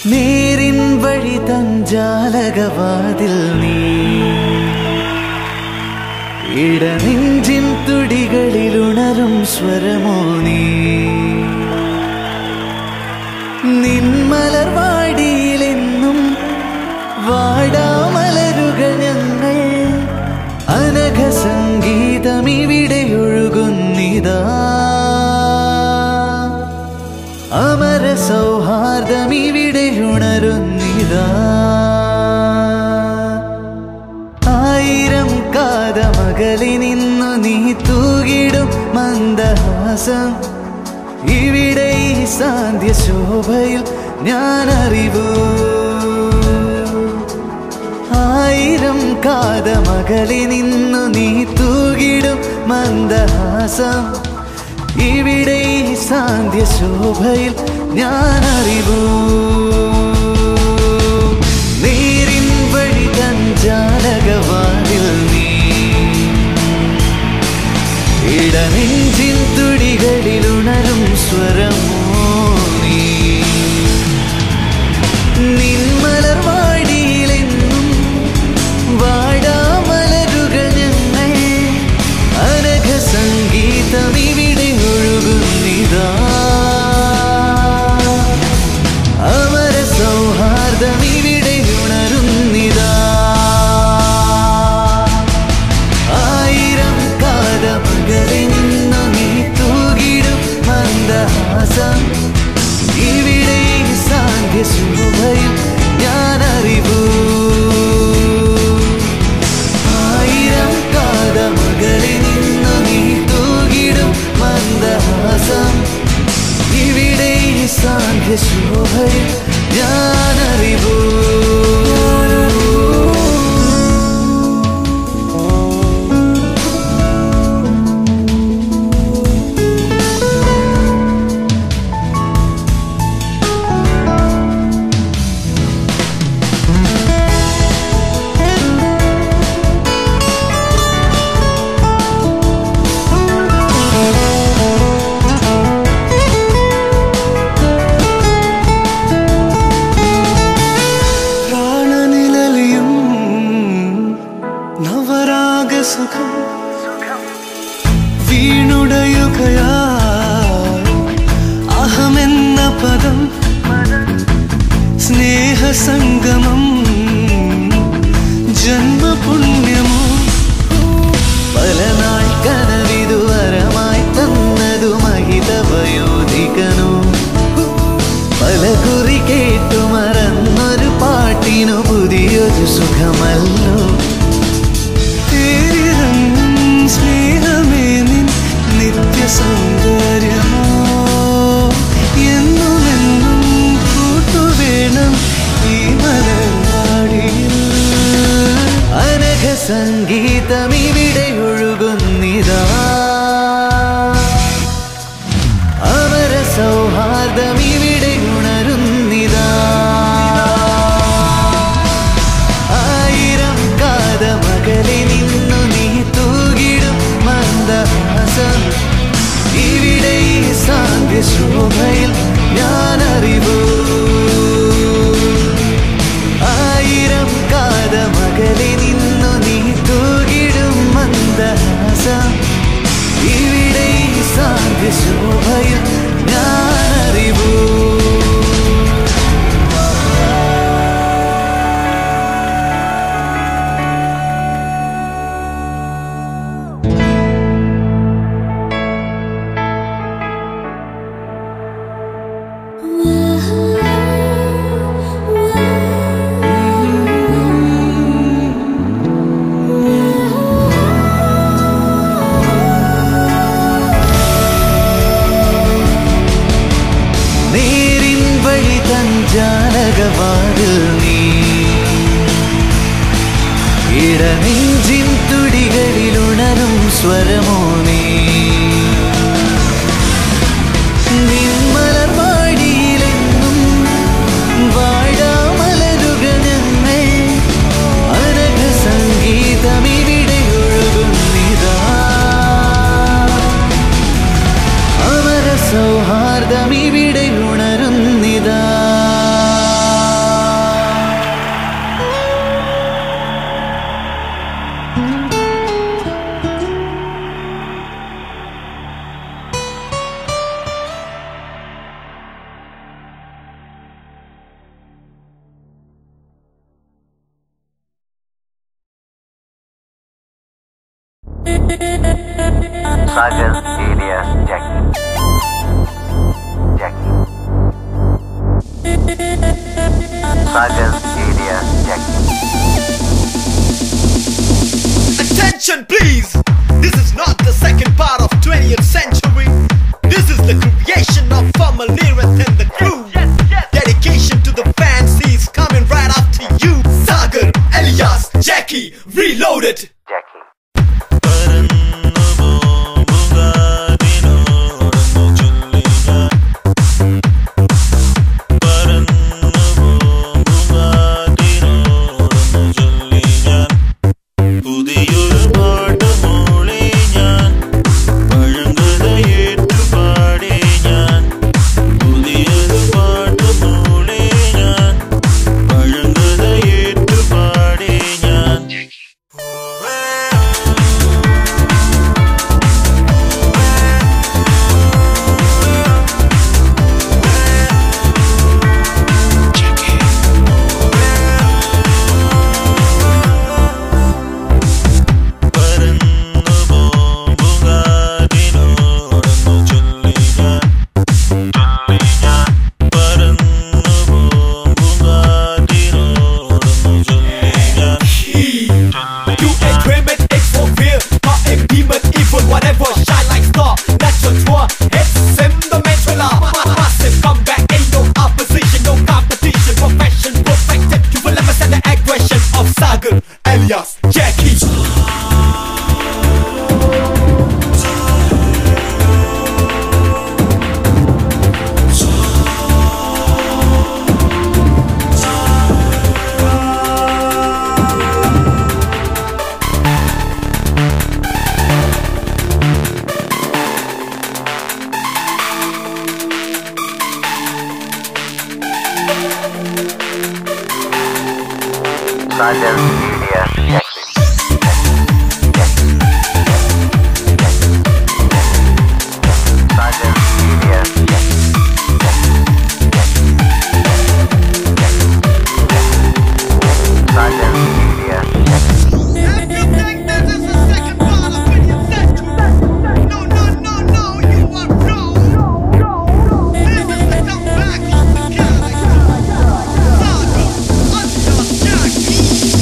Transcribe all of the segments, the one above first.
നേരിൻ വഴി തഞ്ചാലകവാതിൽ നീ ഇടനെഞ്ചിൻ തുടികളിലുണരും സ്വരമോ നീ നിൻമലർവാടിയിലെന്നും വാടാമലരുകൾ ഞങ്ങൾ അനഘ സംഗീതമിവിടെ ഒഴുകുന്നിതാ അമര സൗഹാർദ്ദമിവിടെ ഉണരുന്നിതാ ആയിരം കാതമകലി നിന്നു നീ തൂകിടും മന്ദഹാസം ഇവിടെ ഈ സാന്ധ്യ ശോഭയിൽ ഞാൻ അറിവൂ ആയിരം കാതമകലി നിന്നു നീ തൂകിടും മന്ദഹാസം ഇവിടെ ഈ സാന്ധ്യ ശോഭയിൽ ഞാൻ അറിവൂ നേരിൻ വഴി തഞ്ചാലകവാതിൽ നീ ഇടനെഞ്ചിൻ തുടികളിലുണരും സ്വരമോ നീ നിൻമലർവാടിയിലെന്നും വാടാമലരുകൾ ഞങ്ങൾ അനഘ സംഗീതമിവിടെ ഒഴുകുന്നിതാ അമര സൗഹാർദ്ദമിവിടെ ഉണരുന്നിതാ ആയിരം കാതമകലി നിന്നു നീ തൂകിടും മന്ദഹാസം ഇവിടെ സാന്ധ്യ ശോഭയിൽ ഞാൻ അറിവൂ ആയിരം കാതമകലി നിന്നു നീ തൂകിടും മന്ദഹാസം ഇവിടെ സാന്ധ്യ ശോഭയിൽ ഞാൻ അറിവൂ അഹമെന്ന പദം സ്നേഹസംഗമം ജന്മപുണ്യമോ പല നാൾ കനവിതുവരമായി തന്നതു മഹിതവയോധികനോ പല കുറി കേട്ടു മറന്നൊരു പാട്ടിനു പുതിയൊരു സുഖമല്ലോ സ്നേഹമേ നിൻ നിത്യസൗന്ദര്യമോ എന്നുമെന്നും കൂട്ടുവേണം ഈ മലർവാടിയിൽ അനഘ സംഗീതമിവിടെ ഒഴുകുന്നിതാ അമര സൗഹാർദ്ദമിവിടെ ഉണരുന്നിതാ ആയിരം കാതമകലി നിന്നു നീ തൂകിടും മന്ദഹാസം ഇവിടെ ഈ സാന്ധ്യ ശോഭയിൽ ഞാൻ അറിവൂ ആയിരം കാതമകലി നിന്നു നീ തൂകിടും മന്ദഹാസം ഇവിടെ ഈ സാന്ധ്യ ശോഭയിൽ ഞാൻ അറിവൂ നേരിൻ വഴി തഞ്ചാലകവാതിൽ നീ ഇടനെഞ്ചിൻ തുടികളിലുണരും സ്വരമോ നീ നിൻമലർവാടിയിലെന്നും വാടാമലരുകൾ ഞങ്ങൾ അനഘ സംഗീതമിവിടെ ഒഴുകുന്നിതാ അമര സൗഹാർദ്ദമിവിടെ ഉണരുന്നിതാ Sagar, alias Jackie. Sagar, alias Jackie. Attention please! This is not the second part of 20th century. This is the creation of Famal Neerath and the crew. Dedication to the fans, he's coming right after you. Sagar, alias Jackie, reloaded. Jackie. Alias Jackie. Sagar, alias Jackie. Sagar, alias Jackie. Sagar, alias Jackie. If you think this is the second part of 20th century, no, you are wrong. This is the comeback of the character. Sagar, alias Jackie.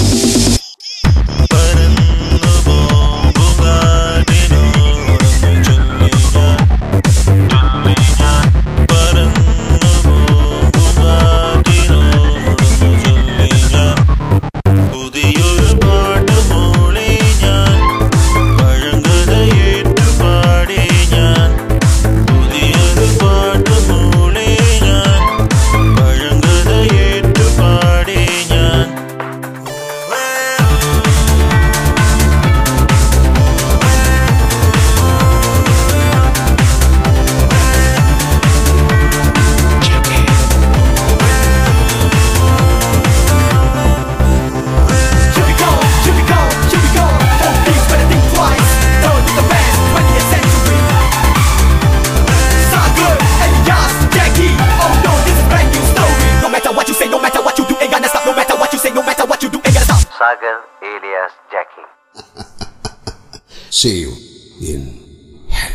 Sagar, alias Jackie. See you in hell.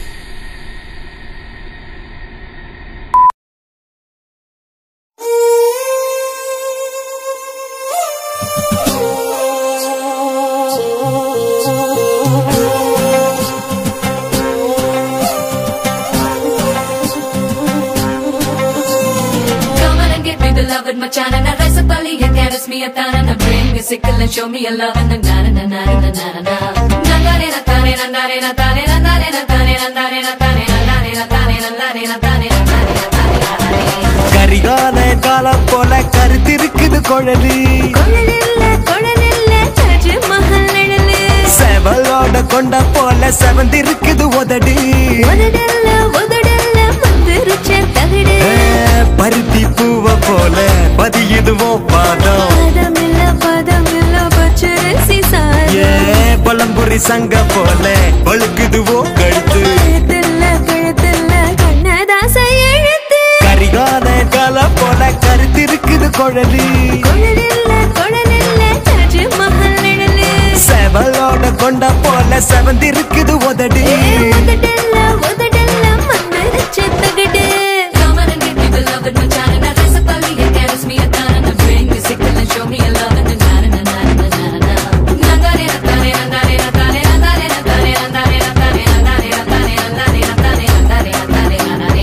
Come on and get me beloved Machan and I rise up early and caress me a tan and I bring me sickle and show me a love and na na na na na na na na na na tane na tane na tane na tane na tane na tane na tane na tane na tane na tane na tane na tane Karikala காலம் போல கருத்திருக்குது குழலி கொழலில்ல தாஜ் மஹல் நிழலு செவலோட கொண்ட போல செவந்திருக்குது உதடி உதடல்ல மந்திருச்ச தகடு பருத்தி பூவ போல பதியுதுவோ பாதம் பதமில்ல பச்சரிசி சாயம் பழம்புரி சங்க போல பழுக்குதுவோ கழுத்து கழுத்துல கண்ணதாச எழுத்து கரிகால காலம் போல கருத்திருக்குது குழலி கொழலில்ல தாஜ் மஹல் நிழலு செவலோட கொண்ட போல போல செவந்திருக்குது உதடு உதடல்ல உதடல்ல மந்திரச்ச தகடு Come on and give me the love with my chana na rasa pali and caress me a tana na bring me sickle and show me a love and na na na na na na nangare na tane nangare na tane nangare na tane nangare na tane nangare na tane nangare na tane nangare na tane nangare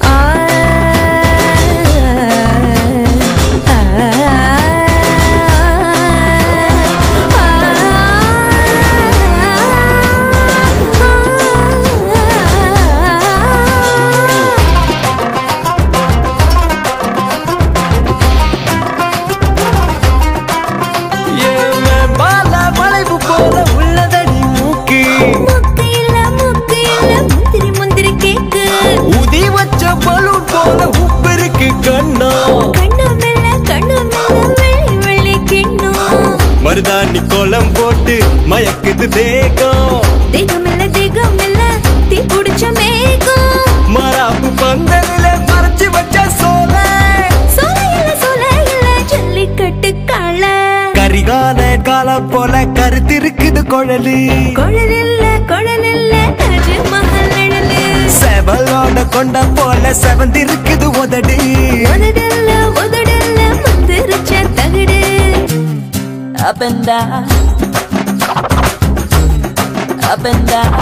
மருதாணி கோலம் போட்டு மயக்குது தேகம் தேகமில்ல தீ புடிச்ச மேகம் மராப்பு பந்தலில மறைச்சு வச்ச சோலை சோலையில ஜல்லிக்கட்டு காள கரிகால கால போல கருத்திருக்குது குழலு குழலில்ல தாஜ்மஹல் நிழலு செவலோட கொண்ட போல செவந்திருக்குது உதடு உதடல்ல மந்திரச்ச தகடு Up and down, up and down.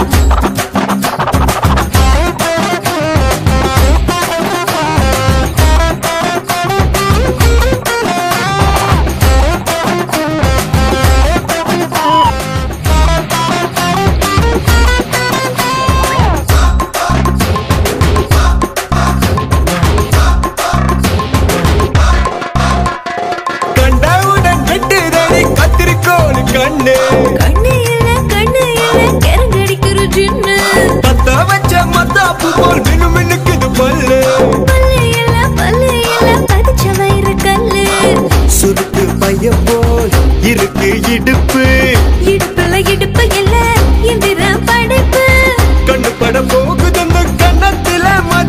கண்ணு கரங்கடிக்கிற ஜின்னு பத்த வச்ச மத்தாப்பு போல் மினு மினுக்குது பல்லு பதிச்ச வயிறு கல்லு சுருக்கு பைய போல் இருக்கு இடுப்பு இல்ல இந்திர படைப்பு கண்ணு பட போகுது அந்த கண்ணத்தில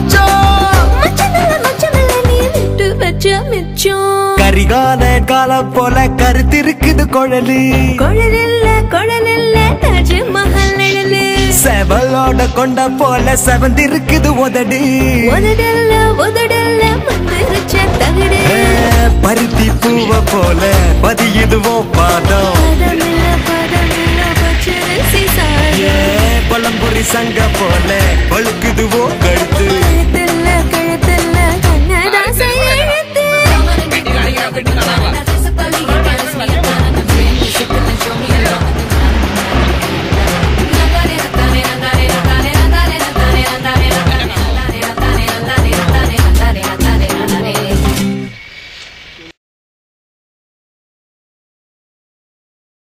மச்சமில்ல நீ விட்டு வச்ச மிச்சம் கரிகால கால போல கருத்திருக்குது குழலு குழலில்ல தாஜ்மஹல் நிழலு செவலோட கொண்ட போல செவந்திருக்குது உதடு உதடல்ல மந்திரச்ச தகடு பருத்தி பூவ போல பதியுதுவோ பாதம் பச்சரிசி சாதம் பழம்புரி சங்க போல பழுக்குதுவோ